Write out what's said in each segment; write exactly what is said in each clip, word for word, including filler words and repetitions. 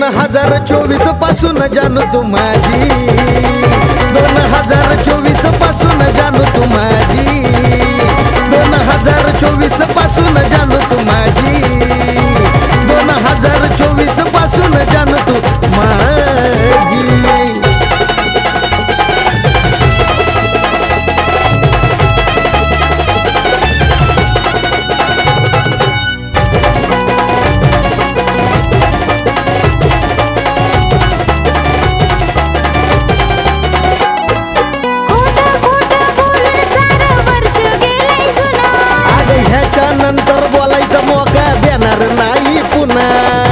हजार चोवीस पासून जानू तू माझी, दोन हजार चोवीस पासून जानू तू माझी, दोन हजार चोवीस पासून जानू तू माझी, दोन हजार चोवीस पासून जानू तू माझी। नंतर बोलायचा मोका देणार नाही पुन्हा,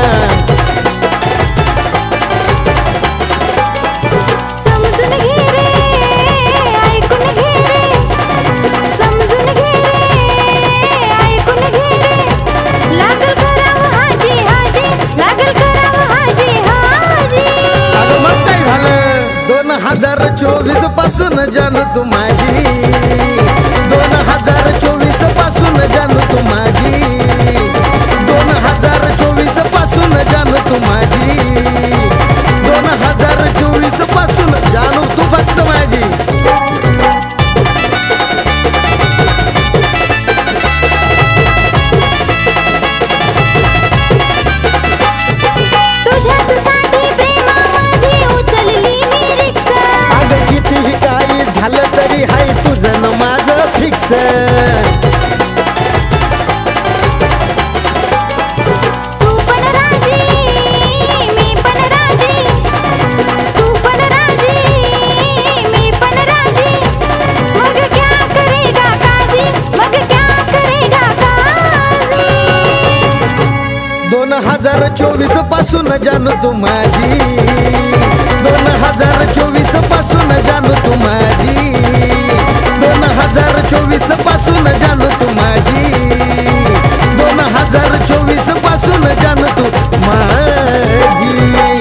समजून घे रे, ऐकून घे रे, समजून घे रे, ऐकून घे रे, लागल करावं हाजी हाजी, लागल करावं हाजी हाजी। अगं मग काय झालं, दोन हजार चोवीस पासून जानू तू माझी, दोन हजार चोवीस पासून जानू तू माझी, दोन हजार चोवीस पासून जानू तू माझी, दोन हजार चोवीस पासून जानू तू फक्त माझी। तुझ्याच साठी प्रेमामध्ये उचलली मी रिक्षा, अगं कितीही काही झालं तरी हाय तुझं न माझं फिक्स। तू पण राजी मी पण राजी, तू पण राजी मी पण राजी, मग क्या करेगा काजी, मग क्या करेगा काजी। दोन हजार चोवीस पासून जानू तू माझी, दोन हजार चोवीस पासून जानू तू माझी, दोन हजार चोवीस पासून जानू तू माझी, दोन हजार चोवीस पासून जानू तू माझी।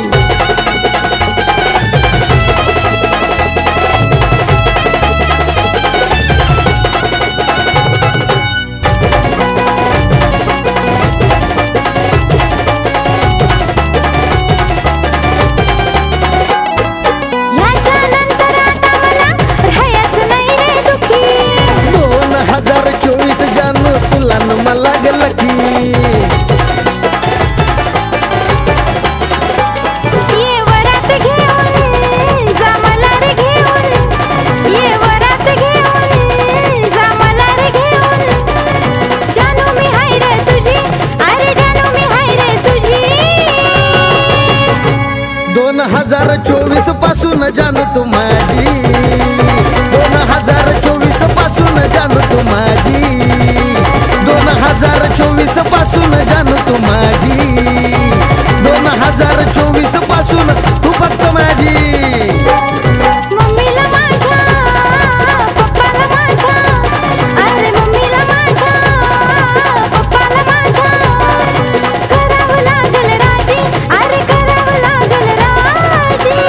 याच्यानंतर आता मला राहायचं नाही रे दुखी, दोन हजार चोवीस जानू तुला न मला गेलं की, ये वरात घेऊन जा मला रे घेऊन, ये वरात घेऊन जा मला रे घेऊन, जानू मी हाय रे तुझी, अरे जानू मी हाय रे तुझी। दोन हजार चोवीस पासून जानू तू माझी, दोन हजार चोवीस पासून जानू तू माझी, दोन हजार चोवीस पासून जानू तू माझी, दोन हजार चोवीस पासून तू फक्त माझी। मम्मीला माझ्या पप्पाला माझ्या, अरे मम्मीला माझ्या पप्पाला माझ्या, करावं लागल राजी, अरे करावं लागल राजी।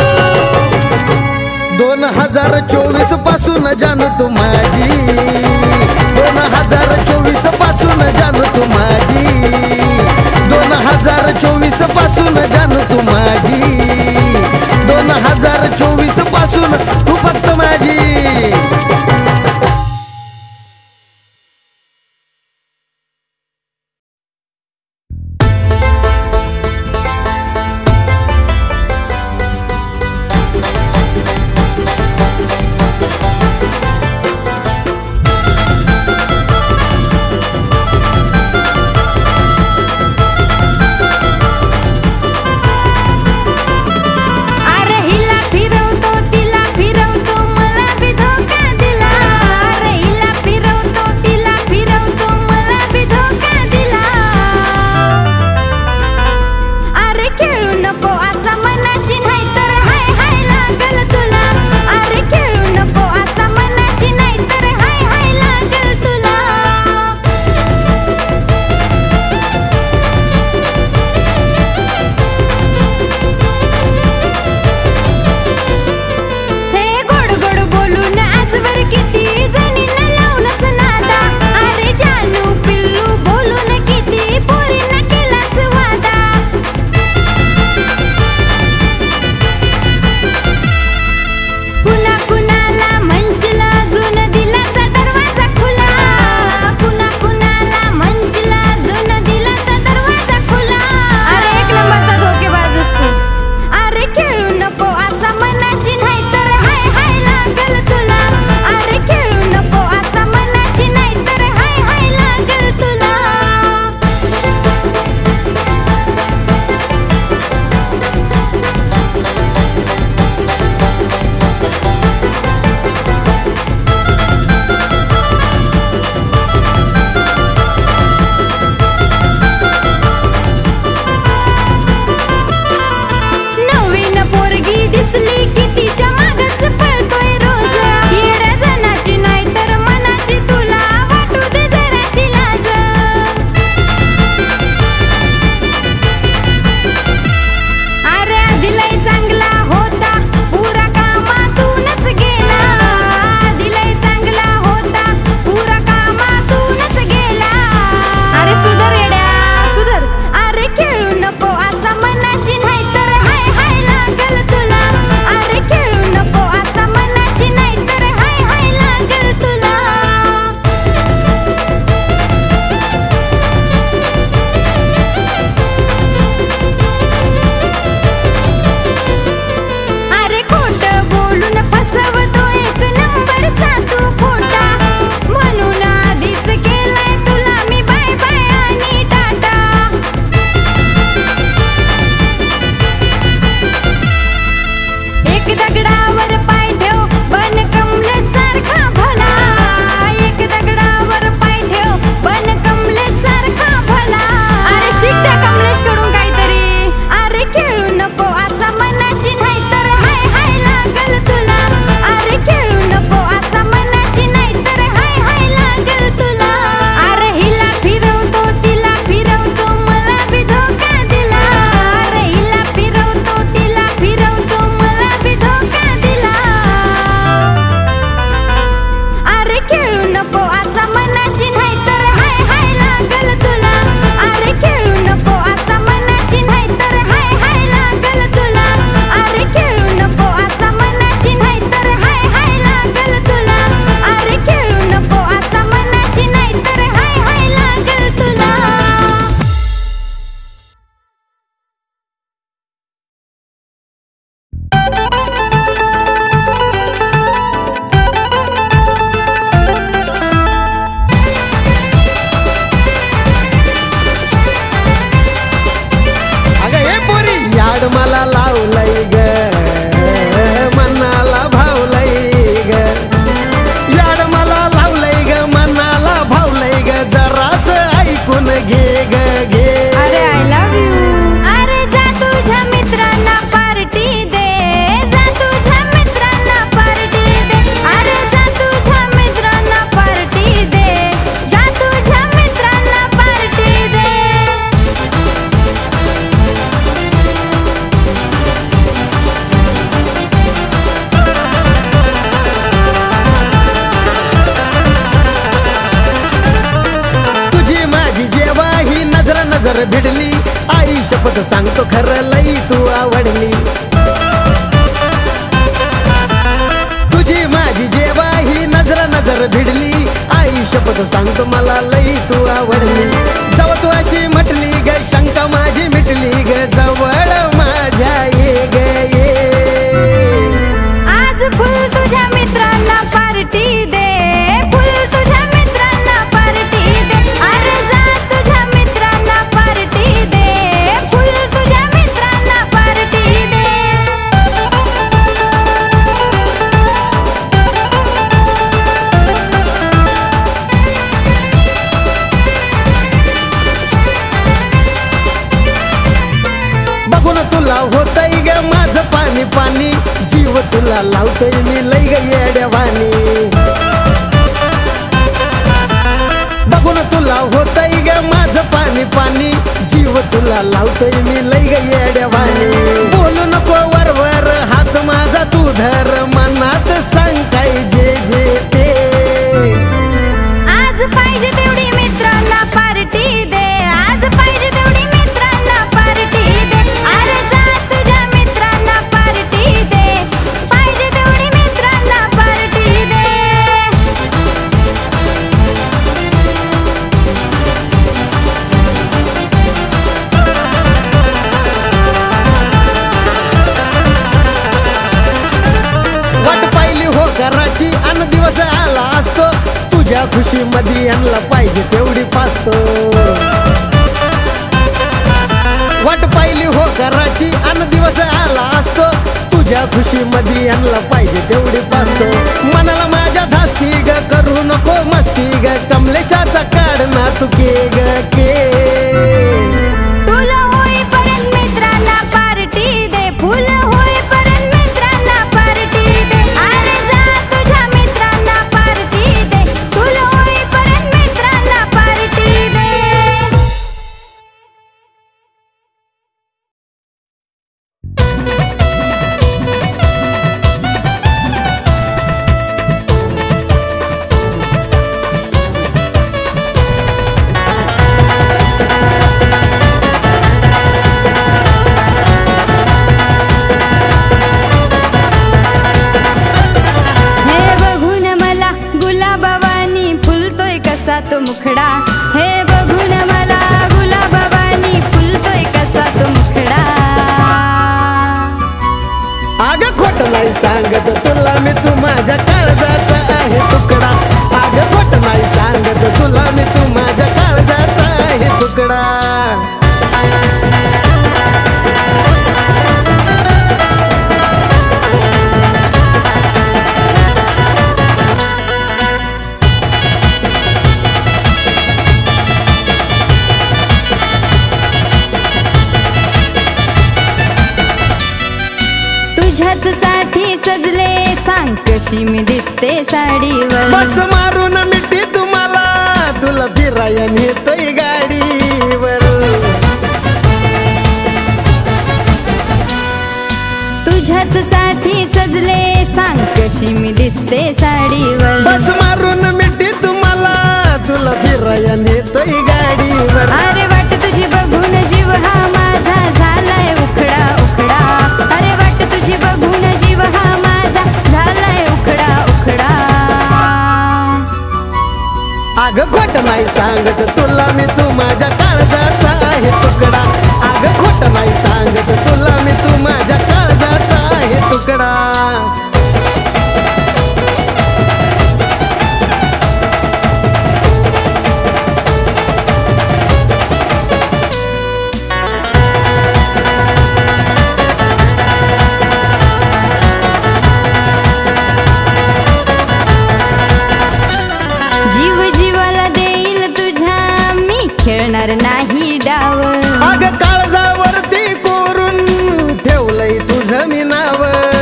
दोन हजार चोवीस पासून जानू तू माझी, दोन हजार चोवीस पासून जानू तू माझी, दोन हजार चोवीस पासून जानू तू माझी, दोन हजार चोवीस पासून तू फक्त माझी। नजर भिडली आई शपथ सांगतो खरं लई तू आवडली तुझी माझी जेव्हा ही नजर नजर भिडली आई शपथ सांगतो मला लई तू आवडली जवळ तू अशी म्हटली ग शंका माझी मिटली ग जवळ माझ्या ये ग ये आज फुल तुझ्या मित्रांना पार्टी दे फुल तुझ्या मित्रांना पार्टी दे अरे जा तुझ्या मित्रांना पार्टी दे फुल तुझ्या मित्रांना पार्टी दे बघून तुला होतय ग माझं पाणी पाणी जीव तुला लावतोय मी लई ग येड्यावानी बघून तुला होतय ग माझं पाणी पाणी जीव तुला लावतोय मी लई ग येड्यावानी बोलू नको वरवर हात माझा तू धर मनात सांग काय जे जे ते आज पाहिजे तेवढी मित्रांना पार्टी दे आज पाहिजे तेवढी मित्रांना पार्टी दे अरे जा तुझ्या मित्रांना पार्टी दे पाहिजे तेवढी मित्रांना पार्टी दे वाट पाहिली हो घराची अन दिवस आला असतो तुझ्या खुशी मध्ये आणला पाहिजे तेवढी पाचतो वाट पाहिली हो घराची अन दिवस आला असतो तुझ्या खुशी मध्ये आणला पाहिजे तेवढी पाचतो मनाला माझ्या धास्ती ग करू नको मस्ती ग कमलेशाचा काढ ना तू के ग के तुला होईपर्यंत मित्रांना पार्टी दे फुल होईपर्यंत मित्रांना पार्टी दे अरे जा तुझ्या मित्रांना पार्टी दे तुला होईपर्यंत मित्रांना पार्टी दे हे बघून मला गुलाबावानी फुलतोय कसा तो मुखडा हे बघून मला गुलाबावानी फुलतोय कसा तो मुखडा आग खोट नाही सांगत तुला मी तू माझ्या काळजाचा आहे तुकडा आग खोट नाही सांगत तुला मी तू माझ्या काळजाचा आहे तुकडा तुझ्याच साठी सजले सांग कशी मी दिसते साडीवर बस मारून मिठी तुम्हाला तुला फिराया नेतोय गाडीवर तुझ्याच साठी सजले सांग कशी मी दिसते साडीवर बस मारून मिठी तुम्हाला तुला फिराया नेतोय गाडीवर अरे वाट तुझी बघून जीव हा माझा झालाय उखडा उखडा अरे वाट तुझी बघून जीव हा माझा झालाय उखडा उखडा आग खोट नाही सांगत तुला मी तू माझ्या काळजाचा आहे तुकडा आग खोट नाही सांगत तुला मी तू माझ्या काळजाचा आहे तुकडा जीव जीवाला देईल तुझ्या मी खेळणार नाही डाव आग काळजावरती कोरून ठेवलंय तुझं मी नाव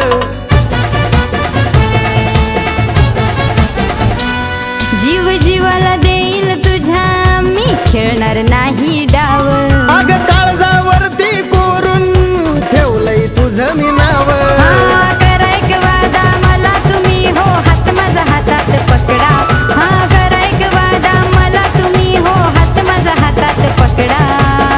जीव जीवाला देईल तुझ्या मी खेळणार नाही डाव आग काळजावरती कोरून ठेवलंय तुझं मी नाव हा करायक वादा मला तुम्ही हो हात माझा हातात पकडा हा करायक वादा मला तुम्ही हो हात माझा हातात पकडा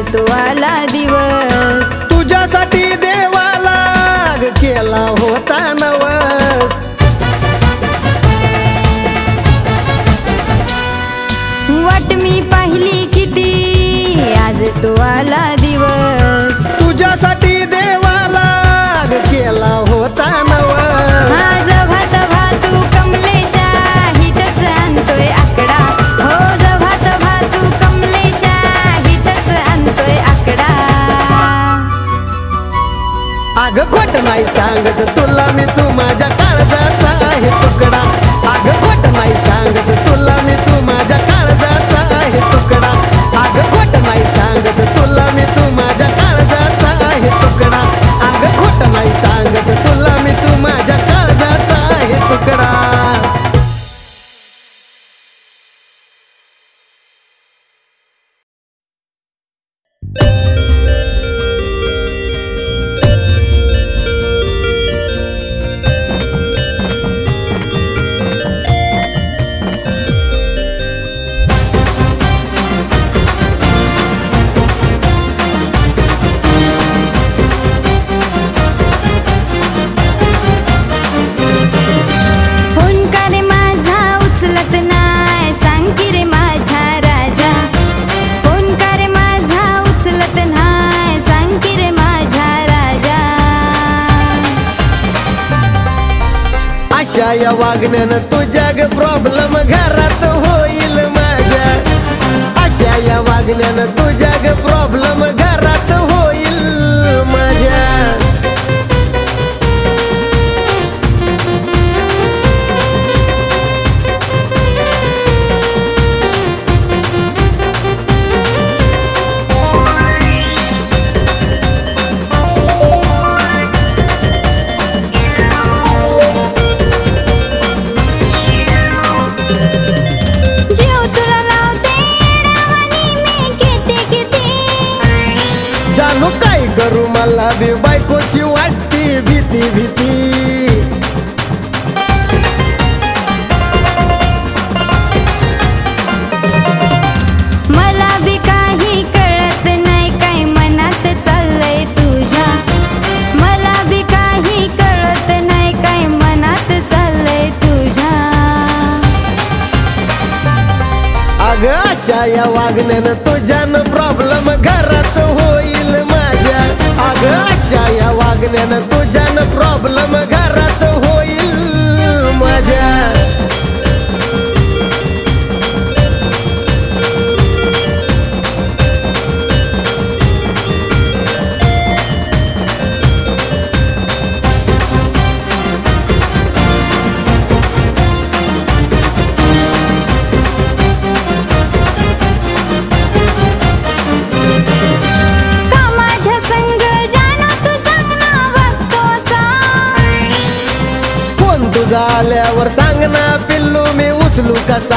तो आला दिवस. तुझ्यासाठी देवाला केला होता नवस. वाट मी पाहिली किती आज तो आला दिवस. तुझ्यासाठी देवाला केला होता नवस. माझ भात भातू कमलेशा हिटच आणतोय आकडा. हो भात भातू कमलेशा हिटच आणतोय आकडा. अग खोट नाही सांगत तुला मी, तू माझ्या काळजाचा आहे तुकडा. अग खोट नाही सांगत तुला मी, तू माझ्या काळजाचा आहे तुकडा. अग खोट नाही सांगत तुला मी, तू माझ्या काळजाचा आहे तुकडा. अग खोट नाही सांगत तुला मी, तू माझ्या काळजाचा आहे तुकडा. अशा या वागण्यानं तुझ्या ग प्रॉब्लेम घरात होईल माझ्या. अशा या वागण्यानं तुझ्या ग प्रॉब्लेम घरात होईल माझ्या. जानू काय करू मला बी बायकोची वाटती भीती भीती. मला बी काही कळत नाही काय मनात चाललंय तुझ्या. मला बी काही कळत नाही काय मनात चाललंय तुझ्या. अग अशा या वागण्यानं तुझ्यानं प्रॉब्लेम घरात होईल माझ्या. अग अशा या वागण्यानं तुझ्यानं प्रॉब्लेम घरात होईल माझ्या. झाल्यावर सांग ना पिल्लू मी उचलू कसा.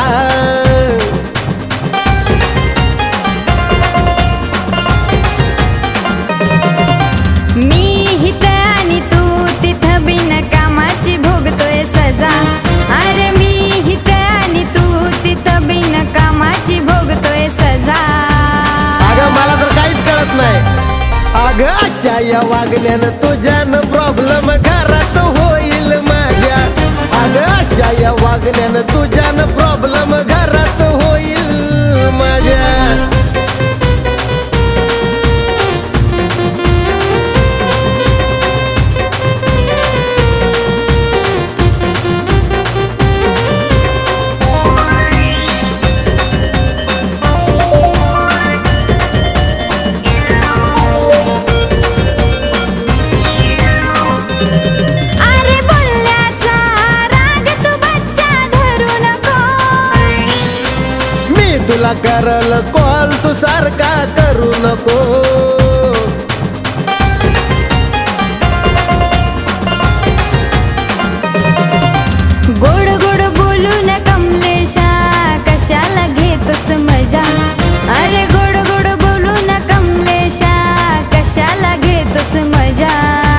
मी हित आणि तू तिथं बिन कामाची भोगतोय सजा. अरे मी हित आणि तू तिथं बिन कामाची भोगतोय सजा. अगं मला तर काहीच कळत नाही. अगं अशा या वागण्यानं तुझ्यानं प्रॉब्लेम घरात होईल माझ्या. अगं अशा या वागण्यानं तुझ्यानं प्रॉब्लेम घरात होईल माझ्या. तुला करल कॉल तू सारखा करू नको. गोड गोड बोलून कमलेशा कशाला घेतोस मजा. अरे गोड गोड बोलून कमलेशा कशाला घेतोस मजा.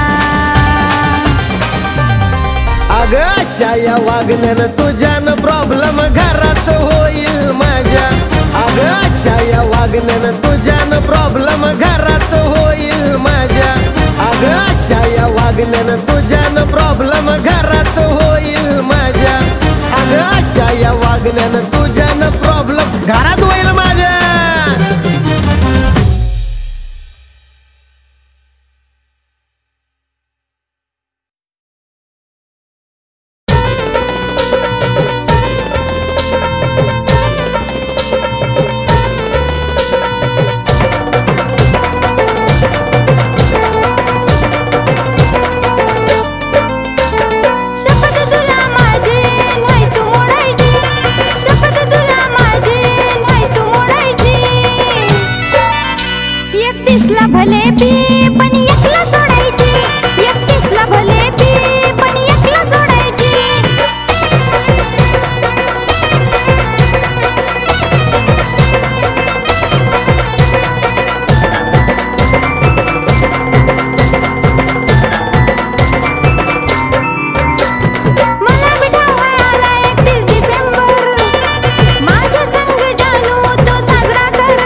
अगं अशा या वागण्यानं तुझ्यानं प्रॉब्लेम घरात होईल माझ्या. अगं अशा या वागण्यानं तुझ्यानं प्रॉब्लेम तुझ्यानं प्रॉब्लेम घरात होईल माझ्या. भले पी पण एकला सोडायची, एकटीसला भले पी पण एकला सोडायची. मला बिठाव आला एकतीस डिसेंबर, माझ्या संग जानू तो साजरा कर.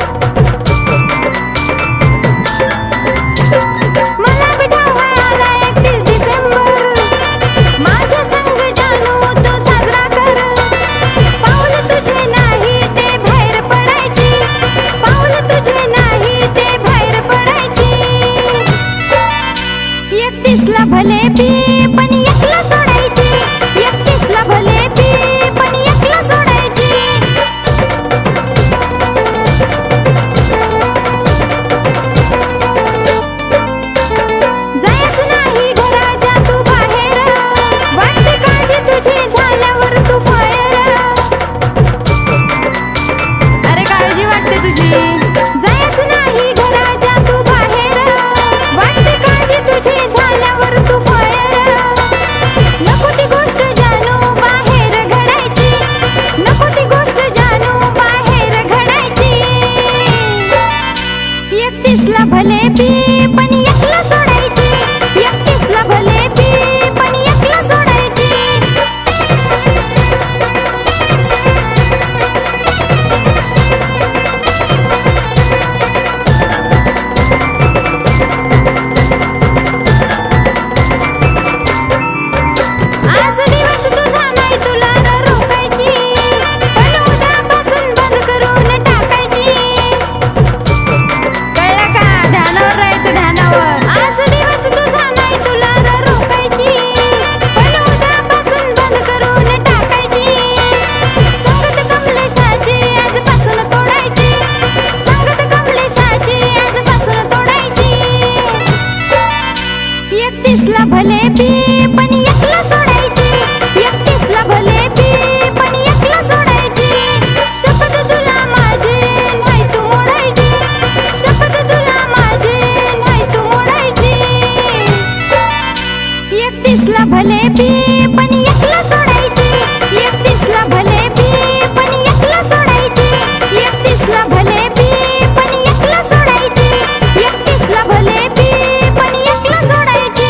मला बिठाव आला एकतीस डिसेंबर, माझ्या संग जानू तो साजरा कर. पाऊल तुझे नाही ते बाहेर पडायची, पाऊल तुझे नाही ते बाहेर पडायची. एकतीसला भले पी पण एकला सोडायची, एकतीसला भले पी पण एकला सोडायची. जायचं नाही घराच्या तू बाहेर, वाटते काळजी तुझी झाल्यावर तू फायर. अरे काळजी वाटते तुझी. जायचं नाही घराच्या तू बाहेर, वाटते काळजी तुझी झाल्यावर तू फायर. नको ती गोष्ट जानू बाहेर घडायची, नको ती गोष्ट जानू बाहेर घडायची. एकतीसला भले पी पण एकला सोडायची, एकतीसला भले पी पण एकला सोडायची. आज दिवस तुझा नाही तुला र रोकायची, पण उद्यापासून बंद करून टाकायची. कळलं का? ध्यानावर राहायचं, ध्यानावर. आज दिवस तुझा नाही तुला र रोकायची, पण उद्यापासून बंद करून टाकायची. संगत कमलेशाची आजपासून तोडायची, संगत कमलेशाची आजपासून तोडायची. एकतीसला भले पी पण एकला सोडायची, एकतीसला भले पी पण एकला सोडायची. शपथ तुला माझी नाही तू मोडायची, शपथ तुला माझी नाही तू मोडायची. एकतीसला भले पी पण एकला सोडायची, एकतीसला भले पी पण एकला सोडायची. एकतीसला भले पी पण एकला सोडायची, एकतीसला भले पी पण एकला सोडायची.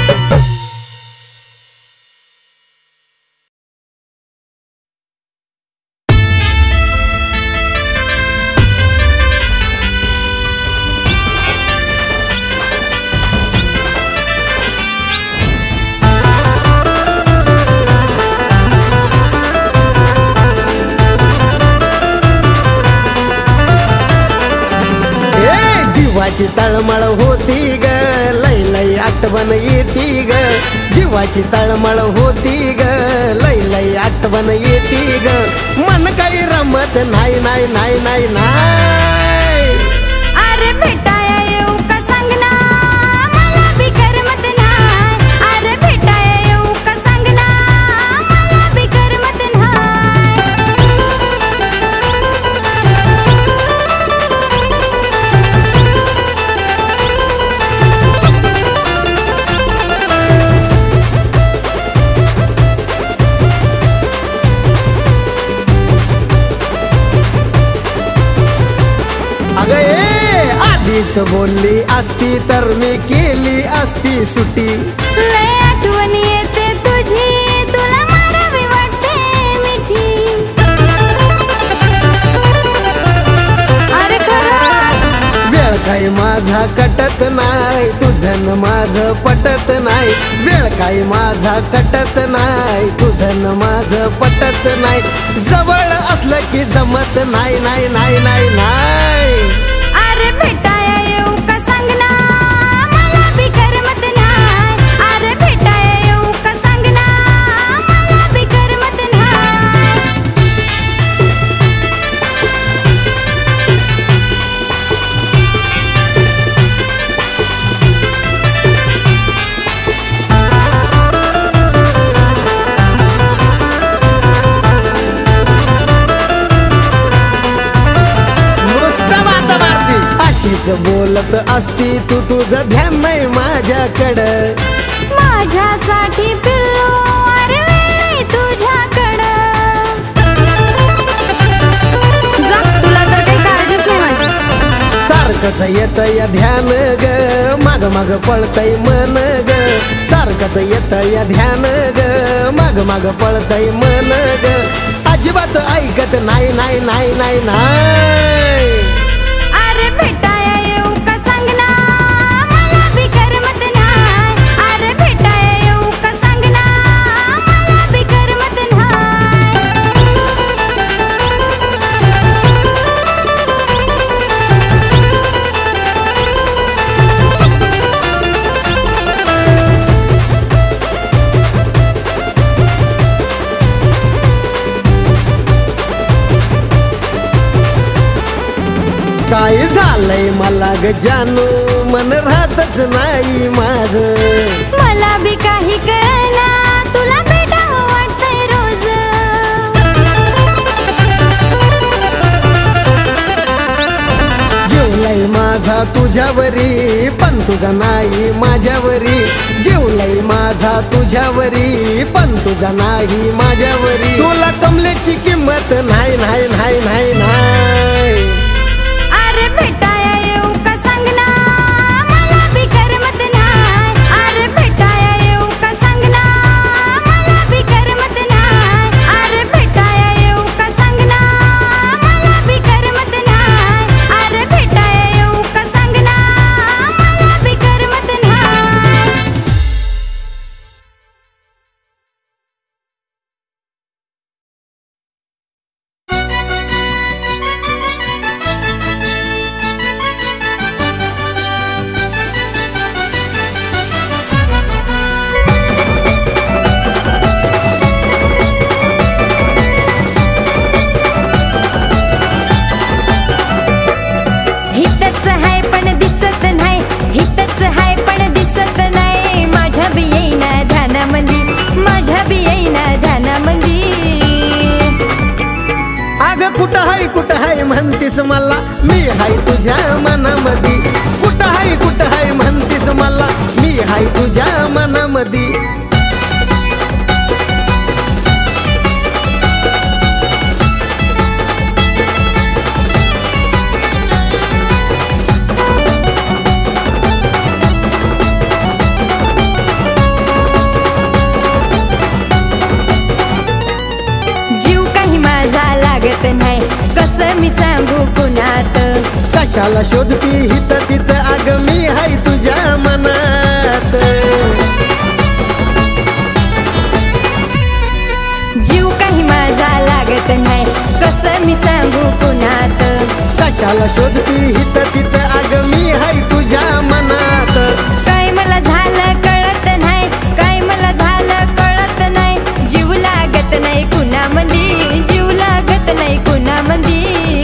ए जीवाची तळमळ होती ग, लय लय आठवण येती ग. जीवाची तळमळ होती ग, लय लय आठवण येती ग. मन काही रमत नाही नाही नाही नाही नाही. अरे भेटाया येऊ का सांग ना, मला बी करमत नाही. अरे भेटाया येऊ का सांग ना, मला बी करमत नाही. अगं ए आधीच बोलली असती तर मी केली असती सुटी. लय आठवण येते तुझी, तुला मारावी वाटते मिठी. अरे खरंच वेळ काही माझा कटत नाही, तुझं न माझं पटत नाही. वेळ काही माझा कटत नाही, तुझं न माझं पटत नाही. जवळ असलं की जमत नाही नाही नाही नाही नाही. अरे भेटाया येऊ का सांग ना, मला बी करमत नाही. अरे भेटाया येऊ का सांग ना, मला बी करमत नाही. अशीच बोलत असती तू, तुझं ध्यान नाही माझ्याकडं. माझ्यासाठी पिल्लू अरे वेळ नाही तुझ्याकडं. जा, तुला तर काही काळजीच नाही माझी. सारखंच येत या ध्यान ग, माग माग पळतय मन ग. सारखंच येत या ध्यान ग, माग माग पळतय मन ग. अजिबात ऐकत नाही नाही नाही नाही नाही. अरे भेटाया येऊ का सांग ना, मला बी करमत नाही. अरे भेटाया येऊ का सांग ना, मला बी करमत नाही. काय झालंय मला ग जानू, मन राहतच नाही माझं. मला बी काही कळना, तुला भेटावं वाटतंय रोज. जेवलंय माझा तुझ्यावरी, पण तुझा नाही माझ्यावरी. जेवलंय माझा तुझ्यावरी, पण तुझा नाही माझ्यावरी. तुला कमलेची किंमत नाही नाही नाही नाही नाही. अरे भेटाया येऊ का सांग ना, मला बी करमत नाही. अरे भेटाया येऊ का सांग ना, मला बी करमत नाही. अरे भेटाया येऊ का सांग ना, मला बी करमत नाही. अरे भेटाया येऊ का सांग ना, मला बी करमत नाही. हितच हाय पण दिसत नाही, हितच हाय पण दिसत नाही. माझ्या बी येईना ध्यानामंदी, माझ्या बी येईना ध्यानामंदी. अग कुठं हाय कुठं हाय म्हणतीस मला, मी हाय तुझ्या मनामधी. कुठं हाय कुठं हाय म्हणतीस मला, मी हाय तुझ्या मनामधी. जीव काही माझा लागत नाही, कसं मी सांगू कुणात. कशाला शोधती हित तिथं, अग मी हाय तुझ्या मनात. जीव काही माझा लागत नाही, कसं मी सांगू कुणात. कशाला शोधती हित तिथं, अग मी हाय तुझ्या मनात. काय मला झालं कळत नाही, काय मला झालं कळत नाही. जीव लागत नाही कुणामंदी, जीव लागत नाही कुणामंदी.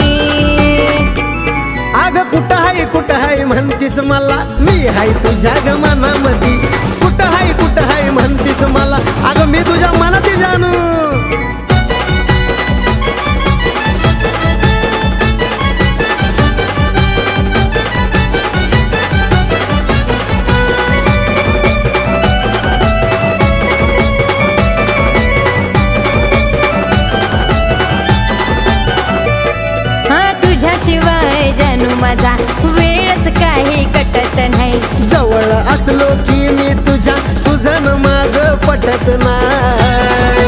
अग कुठं हाय कुठं हाय म्हणतीस मला, मी हाय तुझ्या ग मनामधी. कुठं हाय कुठं हाय म्हणतीस मला, अग मी तुझ्या मनात जानू. माझा वेळच काही कटत नाही. जवळ असलो की मी तुझ्या तुझं न माझं पटत नाही.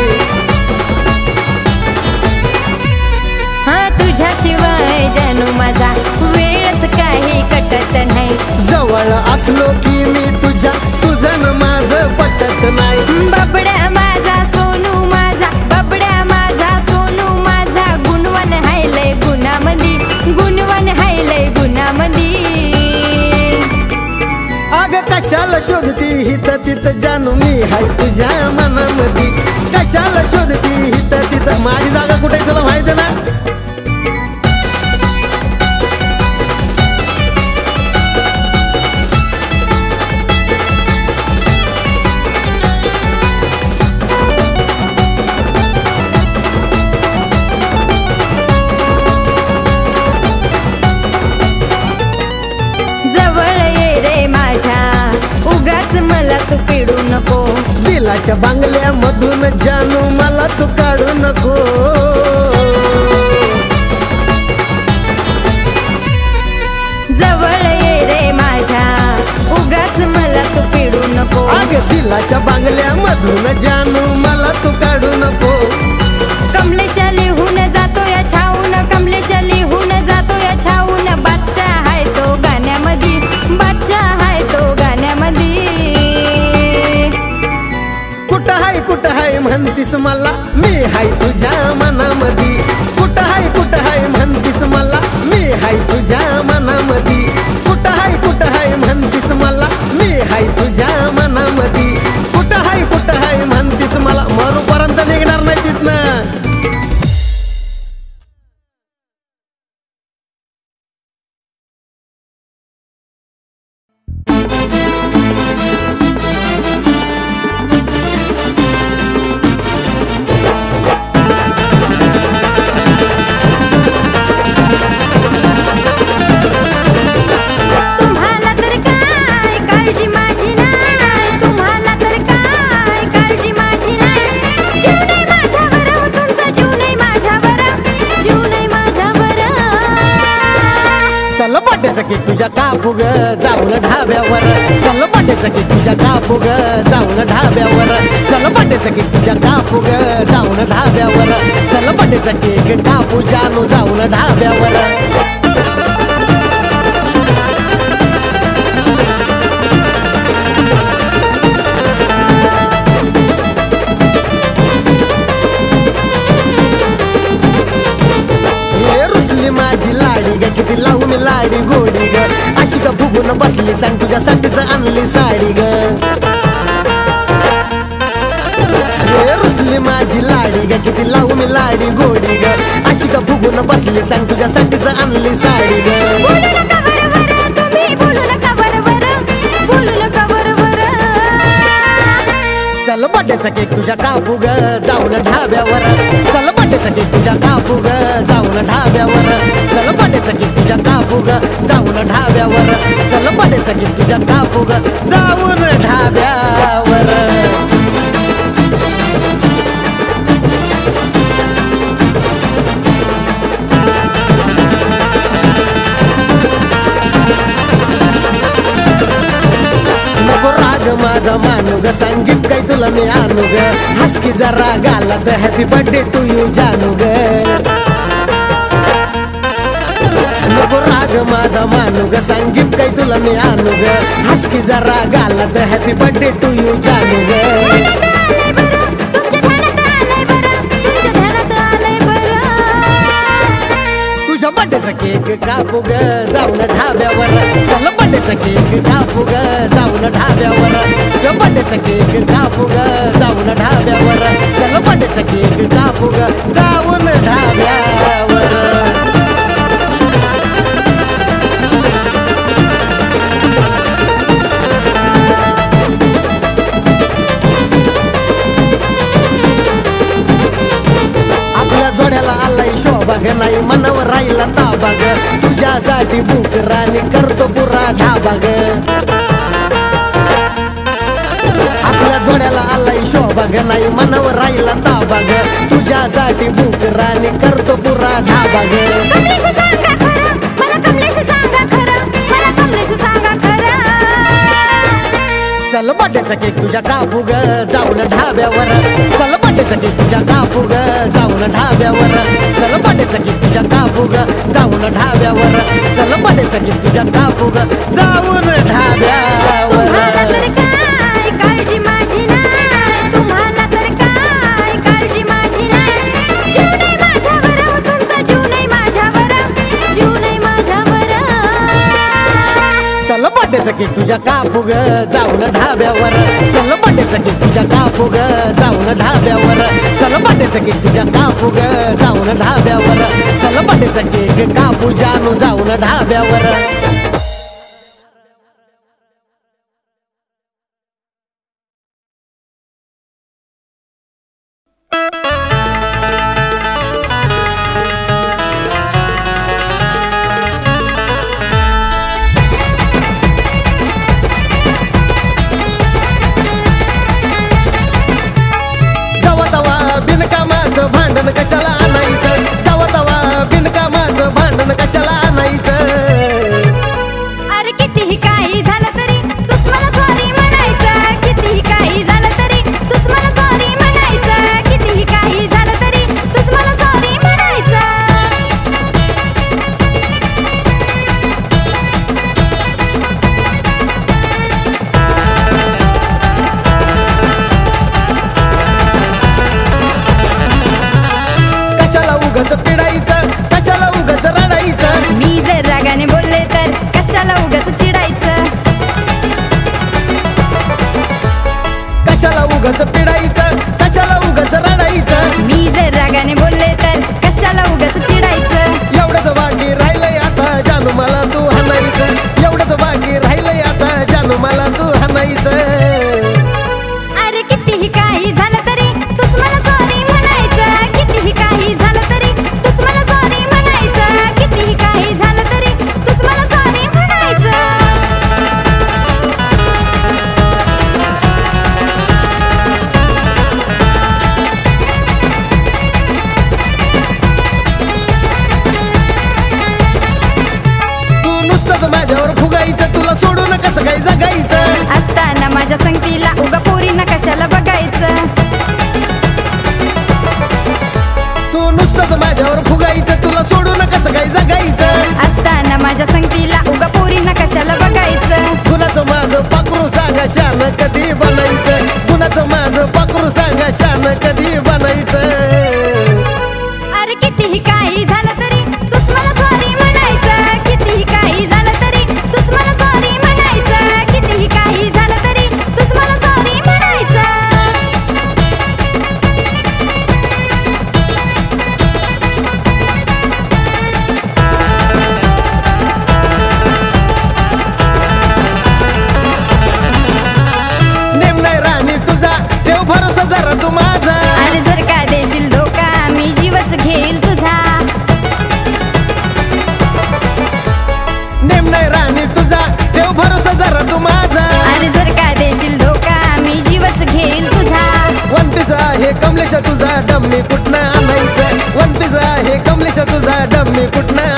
हा तुझ्याशिवाय जानू माझा वेळच काही कटत नाही. जवळ असलो की मी तुझ्या तुझं न माझं पटत नाही. बबड्या माझा सोनू माझा बबड्या माझा सोनू माझा गुणवन हायलय गुणामंदी गुणवन हायलय गुणामंदी. अग कशाला शोधती हित तित जानू मी हाय तुझ्या मनामधी. कशाला शोधती हित तित माझी जागा कुठे तुला माहिती ना. उगाच मला तू पिडू नको. दिलाच्या बांगल्यामधून जानू मला तू काढू नको. जवळ ये रे माझ्या उगाच मला तू पिडू नको. अग दिलाच्या बांगल्यामधून जानू मला तू काढू नको. कमलेशा लिहून जातो या छाऊन कमलेशा लिहून जातो या छाऊन. बादशाह हाय तो गाण्यामध्ये बादशाह हाय तो गाण्यामध्ये. कुठं हाय कुठं हाय म्हणतीस मला मी हाय तुझ्या मनामधी. कुठं हाय कुठं हाय म्हणतीस मला मी हाय तुझ्या मनामधी. कुठं हाय कुठं हाय म्हणतीस मला मी हाय तुझ्या मनामधी. कुठं हाय कुठं हाय म्हणतीस मला मरूपर्यंत निघणार नाही तिथनं. की तुझ्या कापूग जाऊन ढाब्यावर. चल पांड्याचं की तुझ्या कापूग जाऊन ढाब्यावर. चल पांड्याचं की तुझ्या कापूग जाऊन ढाब्यावर. चल पांड्याचं की कापू जानू जाऊन ढाब्यावर. माझी लाडी ग किती लावून लाडी गोडी ग. अशी ग फुगून बसली सांग तुझ्यासाठीच आणली साडी ग. रुसली माझी लाडी ग किती लावून लाडी गोडी ग. अशी ग फुगून बसली सांग तुझ्यासाठीच आणली साडी ग. बोलू नका बरोबर तुम्ही बोलू नका बरोबर बोलू नका बरोबर. चल बड्याचा केक तुझ्या कापूग जाऊन ढाब्यावर. चल बड्याचा केक तुझ्या कापूग जाऊन ढाब्यावर. चल बड्याचा केक तुझ्या कापूग जाऊन ढाब्यावर. चल बड्याचा केक तुझ्या कापूग जाऊन ढाब्यावर. नको राग माझा मानू ग संगीत काय तुला मी आणू ग. हसकी जरा गालात हॅपी बर्थडे टू यू जानू ग. नको राग माझा मानू ग संगीत काय तुला मी आणू ग. हसकी जरा गालात हॅपी बर्थडे टू यू जानू ग. तुझ्या बड्डेचा केक कापू ग जाऊन ढाब्यावर. चल बड्डेचा केक कापू ग जाऊन ढाब्यावर. तुझ्या बड्डेचा केक कापू ग जाऊन ढाब्यावर. चल बड्डेचा केक कापू ग जाऊन ढाब्यावर. नाही मनावर राहिला ताबा ग. तुझ्यासाठी बुक राणी करतो पुरा ढाबा ग. आपल्या जोड्याला आलाय शोभा ग नाही मनावर राहिला ताबा ग. तुझ्यासाठी बुक राणी करतो पुरा ढाबा ग. चल बड्डेचा केक तुझ्या कापू ग जाऊन ढाब्यावर. चल बड्डेचा केक तुझ्या कापू ग जाऊन ढाब्यावर. चल बड्डेचा केक तुझ्या कापू ग जाऊन ढाब्यावर चल पडायचं की तुझ्या कापू ग जाऊन ढाब्यावर. तुम्हाला तर काय काळजी माझी नाही, तुम्हाला तर काय काळजी माझी नाही. जीव नाही माझ्यावर हो तुमचा, जीव नाही माझ्यावर, जीव नाही माझ्यावर. चल पडायचं की तुझ्या कापू ग जाऊन ढाब्यावर चल पडायचं की तुझ्या कापू ग जाऊन ढाब्यावर चल पडायचं की तुझ्या कापू ग जाऊन ढाब्यावर चल पडायचं की कापू जानू जाऊन ढाब्यावर. बिनकामाचं भांडण कशाला आणायचं, जावा तवा बिनकामाचं भांडण कशाला आणायचं. अरे कितीही काही झालं तरी तूच मला सॉरी म्हणायचं, कितीही काही झालं तरी तूच मला सॉरी म्हणायचं, कितीही काही झालं तरी तूच मला सॉरी म्हणायचं. उगाच पिडायचं कशाला उगाच रडायचं, मी जर रागाने बोलले तर कशाला उगाच चिडायचं. कशाला उगाच पिडायचं कशाला उगाच रडायचं, मी जर रागाने बोलले तर कशाला उगाच चिडायचं. एवढंच बाकी राहिलंय आता जानू मला तू हाणायचं, एवढंच बाकी राहिलंय आता जानू मला तू हाणायचं. अरे कितीही काही झालं तरी तूच मला सॉरी म्हणायचं, कितीही काही झालं तरी तूच मला सॉरी म्हणायचं, कितीही काही झालं तरी तूच मला सॉरी म्हणायचं. तू नुसतंच माझ्यावर फुगायचं, तुला सोडून कसं काही जगायचं. असताना माझ्या संगतीला उगा पोरींना कशाला बघायचं. तू नुसतंच माझ्यावर फुगायचं, तुला सोडून कसं काही जगायचं. असताना माझ्या संगतीला उगा पोरींना कशाला बघायचं. कुणाचं माझं पाखरू सांगा शान कधी बनायचं, कुणाचं माझं पाखरू सांगा शान कधी बनायचं. अरे कितीही काही झालं तरी तूच मला सॉरी म्हणायचं, कितीही काही झालं तरी तूच मला सॉरी म्हणायचं, कितीही काही झालं तरी तूच मला सॉरी म्हणायचं. नेम नाही राणी तुझा देव भरोसा जरा तू माझा. अरे जर का देशील धोका मी जीवच घेईल तुझा. नेम नाही राणी तुझा देव भरोसा जरा तू माझा. अरे जर का देशील धोका मी जीवच घेईल तुझा. वंटीस आहे कमलेश तुझा डम्मी कुठनं आणायचं, वंटीस आहे कमलेश तुझा डम्मी कुठनं